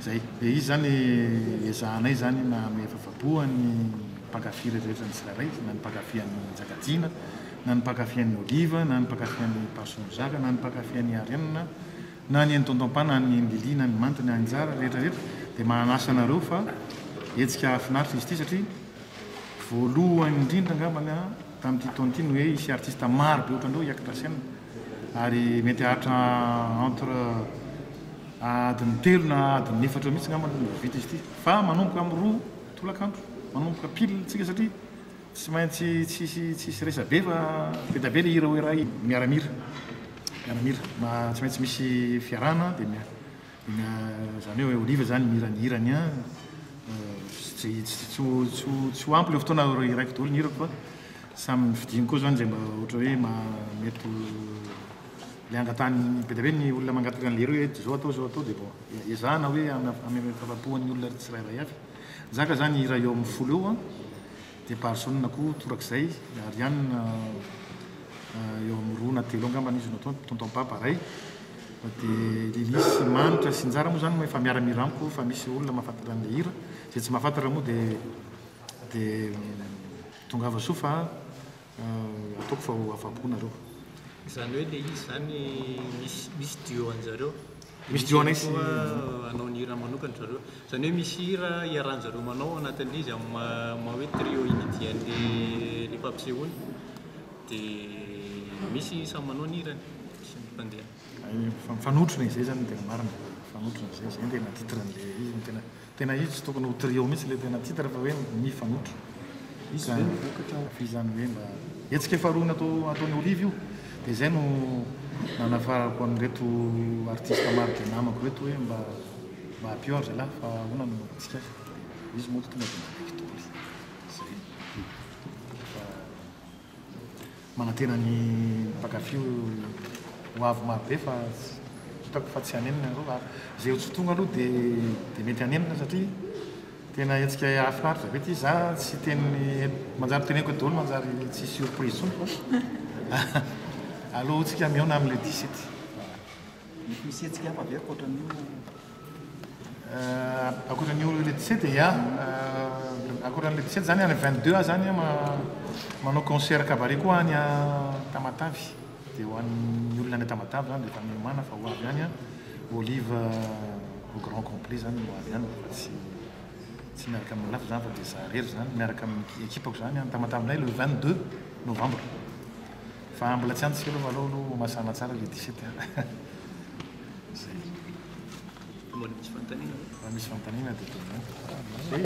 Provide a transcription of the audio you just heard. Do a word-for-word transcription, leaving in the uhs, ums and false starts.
zay de izy zany ezahanay zany na ame fafaboany mpakafy rehetrarehetra ny tsirairay na ny mpakafian'ny jakajina na ny mpakafian'ny oliva na ny mpakafian'ny pasonozaka na ny mpakafian'ny arenina na ny any tontompa na ny lili na ny mantiny anjara rehetrarehetra dia manasa anareo fa etsika afinaritra izy ity satria voalohany indrindra angambany a tamin'ity taona ity no hoe isy artiste maro be ohatran'ireo hiakatra scène ary mety ahatra entre adiny telo na adiny efatra mihitsy angambany no vita izy ity fa manomboka amin'ny roa tolakandro manomboka pile tsika satria tsy maintsy tsisy tsisy resa be fa be da be le hira hoe raha miaramira miaramira ma tsy maintsy misy fiarana dia mia zany hoe oliva zany miranyhirany a tsy tsy tsy ho ampy le fotoana raiky daholo ny hirako fa samy fidiny koa zany zay mba ohatra hoe mety le angatany be da be ny olona mangataka an'le reo hoe zao atao zao atao dia bon ezahana hoe ame fafapohan'ny olona tsirairay avy zaka zany hira eo amin'ny folo eo a dia parsone na koa torak'izay ary ihany eo amin'ny roa na telo angambany izy natao tontompa pareil dia lilisy manitra sy njara moa zany efa miaramira amiko fa misy olona mahafantatra an'le hira zay tsy mahafantatra moa dia dia tongava soa fa ataoko fa afa-po nareo zany hoe le izy zany misy misy dio anjareo misy dio anay sy anao ny hira manokana zareo zany hoe misy hira iaranjareo manao anatin'izy amin'ny ma hoe trio inydian'le le mpampisehoany dia misy samy manao ny hirany sy mpandeha mifanotrona izay zany tena marina mifanotrona zay zay tena titre an'le izy tena tena izy tsy tokony ho trio mihitsy le tena titre fa hoe mifanotra izy fizany hoe mba etsika faharoa natao ataony olive io dia zay no nanafarako an'ireto artiste maro dia namako reto hoe mba mba ampior zay lahy fa ahoana no tsika izy moa tonga dia manaiky tokoly zay fa manantena ny mpakafy ho avy maro be fa hitako fa tsy hanenina areo zay tsy tonga aloha dia dia mety hanenina satria tena etsika afinaritra ve ty za tsy teny manjary teneko e daholo manjary tsy surprise tsony fa aloha tsika miaona amin'le dix-sept misy etsika hafa be akoatran'io akoatran'io le dix-sept ia akoatran'le dix-sept zany any vingt-deux a zany manao concert cabaret koa any Tamatavy dia ho an'ny olona any Tamatavy zany rehefa miomana fa ho avy any a olive au grand complet zany ho avy any fa tsy tsy miaraka amin'ny lafo zany fa dia za rery zany miaraka amin'ny ekipako zany any Tamatavinay le vingt-deux novembre fa mbola tsy antsika aloha aloha aloha masana tsara le dix-sept zay misy fanontaniana misy fanontaniana dia